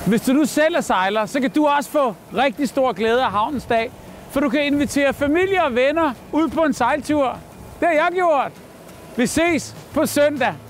Hvis du nu selv er sejler, så kan du også få rigtig stor glæde af havnens dag, for du kan invitere familie og venner ud på en sejltur. Det har jeg gjort. Vi ses på søndag.